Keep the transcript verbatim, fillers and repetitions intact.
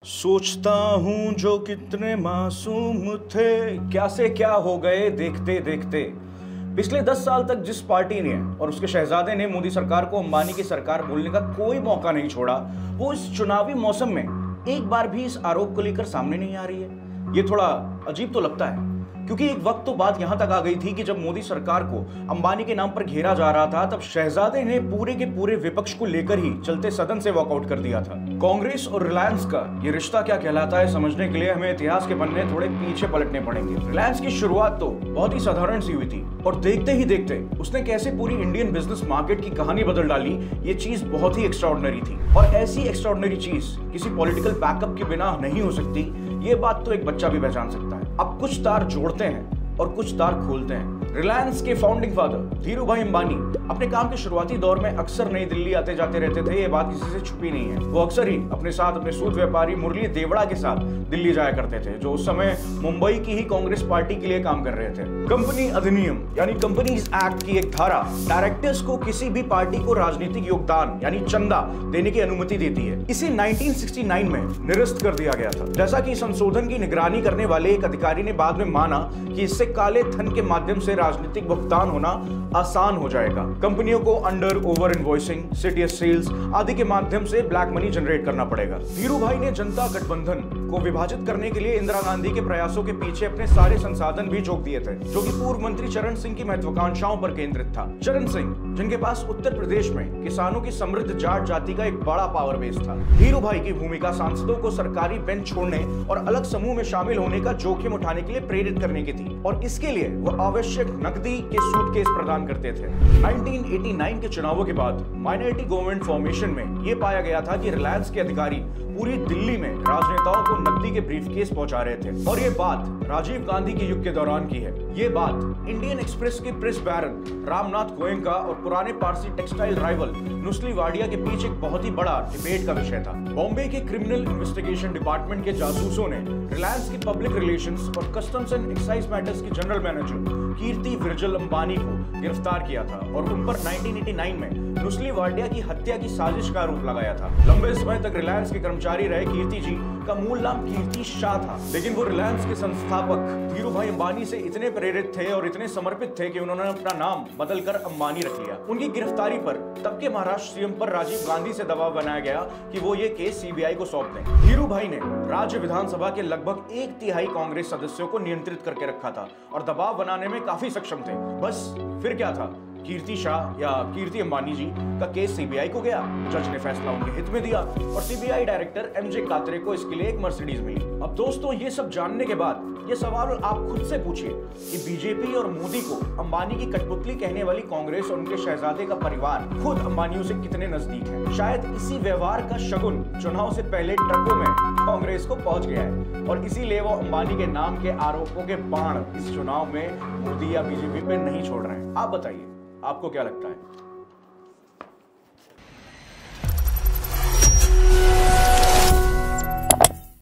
सोचता हूँ जो कितने मासूम थे, क्या से क्या हो गए देखते देखते। पिछले दस साल तक जिस पार्टी ने और उसके शहजादे ने मोदी सरकार को अंबानी की सरकार बोलने का कोई मौका नहीं छोड़ा, वो इस चुनावी मौसम में एक बार भी इस आरोप को लेकर सामने नहीं आ रही है। ये थोड़ा अजीब तो लगता है, क्योंकि एक वक्त तो बात यहां तक आ गई थी कि जब मोदी सरकार को अंबानी के नाम पर घेरा जा रहा था, तब शहजादे ने पूरे के पूरे विपक्ष को लेकर ही चलते सदन से वॉकआउट कर दिया था। कांग्रेस और रिलायंस का ये रिश्ता क्या कहलाता है, समझने के लिए हमें इतिहास के पन्ने थोड़े पीछे पलटने पड़ेंगे। रिलायंस की शुरुआत तो बहुत ही साधारण सी हुई थी और देखते ही देखते उसने कैसे पूरी इंडियन बिजनेस मार्केट की कहानी बदल डाली, ये चीज बहुत ही एक्स्ट्राऑर्डिनरी थी। और ऐसी एक्स्ट्राऑर्डिनरी चीज किसी पॉलिटिकल बैकअप के बिना नहीं हो सकती, ये बात तो एक बच्चा भी पहचान सकता है। अब कुछ तार जोड़ते हैं और कुछ तार खोलते हैं। रिलायंस के फाउंडिंग फादर धीरू भाई अंबानी अपने काम के शुरुआती दौर में अक्सर नई दिल्ली आते जाते रहते थे, ये बात किसी से छुपी नहीं है। वो अक्सर ही अपने साथ अपने सूद व्यापारी मुरली देवड़ा के साथ दिल्ली जाया करते थे, जो उस समय मुंबई की ही कांग्रेस पार्टी के लिए काम कर रहे थे। कंपनी अधिनियम यानी कंपनीज एक्ट की एक धारा डायरेक्टर्स को किसी भी पार्टी को राजनीतिक योगदान यानी चंदा देने की अनुमति देती है। इसे नाइनटीन सिक्सटी नाइन में निरस्त कर दिया गया था। जैसा कि संशोधन की निगरानी करने वाले एक अधिकारी ने बाद में माना कि इससे काले धन के माध्यम से राजनीतिक भुगतान होना आसान हो जाएगा। कंपनियों को under over invoicing, CTS sales आदि के माध्यम से ब्लैक मनी जनरेट करना पड़ेगा। धीरू भाई ने जनता गठबंधन को विभाजित करने के लिए इंदिरा गांधी के प्रयासों के पीछे अपने सारे संसाधन भी झोंक दिए थे, जो कि पूर्व मंत्री चरण सिंह की महत्वाकांक्षाओं पर केंद्रित था। चरण सिंह, जिनके पास उत्तर प्रदेश में किसानों की समृद्ध जाट जाति का एक बड़ा पावर बेस था। धीरू भाई की भूमिका सांसदों को सरकारी बेंच छोड़ने और अलग समूह में शामिल होने का जोखिम उठाने के लिए प्रेरित करने की थी, और इसके लिए वो आवश्यक नकदी के सूटकेस प्रदान करते थे। नाइनटीन एटी नाइन के चुनावों के बाद माइनॉरिटी गवर्नमेंट फॉर्मेशन में यह पाया गया था कि रिलायंस के अधिकारी पूरी दिल्ली में राजनेताओं को नकदी के ब्रीफकेस पहुंचा रहे थे, और ये बात राजीव गांधी के युग के दौरान की है। ये बात इंडियन एक्सप्रेस के प्रेस बैरन रामनाथ गोयंका और पुराने पारसी टेक्सटाइल राइवल नुस्ली वाडिया के बीच एक बहुत ही बड़ा डिबेट का विषय था। बॉम्बे के क्रिमिनल इन्वेस्टिगेशन डिपार्टमेंट के जासूसों ने रिलायंस की पब्लिक रिलेशंस और कस्टम्स एंड एक्साइज मैटर्स की जनरल मैनेजर कीर्ति विरजल अंबानी को गिरफ्तार किया था और उन पर नाइनटीन एटी नाइन में नुस्ली वाडिया की हत्या की साजिश का आरोप लगाया था। लंबे समय तक रिलायंस के कर्मचारी रहे कीर्ति जी का मूल नाम कीर्ति शाह था, लेकिन वो रिलायंस के संस्थापक धीरू भाई अंबानी से इतने प्रेरित थे और इतने समर्पित थे कि उन्होंने अपना नाम बदलकर अंबानी रख लिया। उनकी गिरफ्तारी पर तब के महाराष्ट्र सीएम पर राजीव गांधी से दबाव बनाया गया कि वो ये केस सीबीआई को सौंप दें। धीरू भाई ने राज्य विधानसभा के लगभग एक तिहाई कांग्रेस सदस्यों को नियंत्रित करके रखा था और दबाव बनाने में काफी सक्षम थे। बस फिर क्या था, कीर्ति शाह या कीर्ति अंबानी जी का केस सीबीआई को गया, जज ने फैसला उनके हित में दिया और सीबीआई डायरेक्टर एमजे कात्रे को इसके लिए एक मर्सिडीज मिली। अब दोस्तों, ये सब जानने के बाद ये सवाल आप खुद से पूछिए कि बीजेपी और मोदी को अंबानी की कठपुतली कहने वाली कांग्रेस और उनके शहजादे का परिवार खुद अंबानियों से कितने नजदीक है। शायद इसी व्यवहार का शगुन चुनाव से पहले ट्रकों में कांग्रेस को पहुंच गया है और इसीलिए वो अंबानी के नाम के आरोपों के बाण इस चुनाव में मोदी या बीजेपी पे नहीं छोड़ रहे हैं। आप बताइए, आपको क्या लगता है?